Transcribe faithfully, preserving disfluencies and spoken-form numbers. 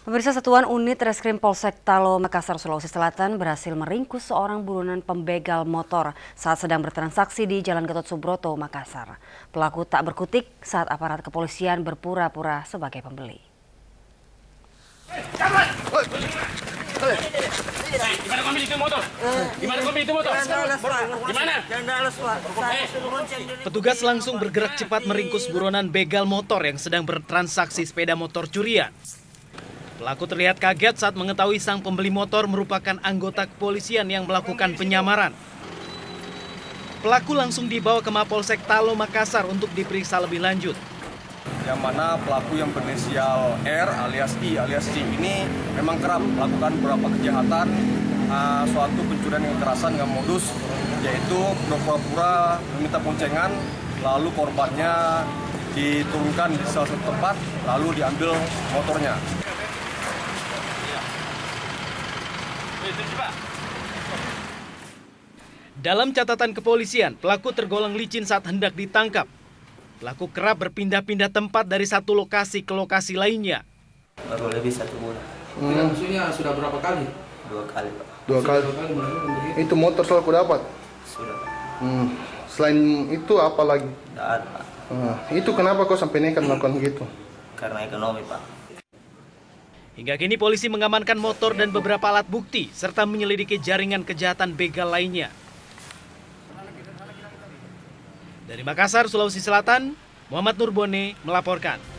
Pemirsa, Satuan Unit Reskrim Polsek Talo, Makassar, Sulawesi Selatan berhasil meringkus seorang buronan pembegal motor saat sedang bertransaksi di Jalan Gatot Subroto, Makassar. Pelaku tak berkutik saat aparat kepolisian berpura-pura sebagai pembeli. Gimana kau ambil itu motor? Gimana kau ambil itu motor? Gimana? Petugas langsung bergerak cepat meringkus buronan begal motor yang sedang bertransaksi sepeda motor curian. Pelaku terlihat kaget saat mengetahui sang pembeli motor merupakan anggota kepolisian yang melakukan penyamaran. Pelaku langsung dibawa ke Mapolsek Talo, Makassar untuk diperiksa lebih lanjut. Yang mana pelaku yang berinisial R alias I alias C ini memang kerap melakukan beberapa kejahatan, uh, suatu pencurian yang kekerasan dengan modus yaitu pura-pura meminta boncengan, lalu korbannya diturunkan di salah satu tempat, lalu diambil motornya. Dalam catatan kepolisian, pelaku tergolong licin saat hendak ditangkap. Pelaku kerap berpindah-pindah tempat dari satu lokasi ke lokasi lainnya. Baru lebih satu bulan. Hmm. Maksudnya sudah berapa kali? Dua kali, Pak. Dua kali. Dua kali itu motor selalu aku dapat? Sudah, Pak. Hmm. Selain itu apa lagi? Tidak ada, Pak. Hmm. Itu kenapa kau sampai nekat melakukan begitu? Karena ekonomi, Pak. Hingga kini polisi mengamankan motor dan beberapa alat bukti serta menyelidiki jaringan kejahatan begal lainnya. Dari Makassar, Sulawesi Selatan, Muhammad Nurbone melaporkan.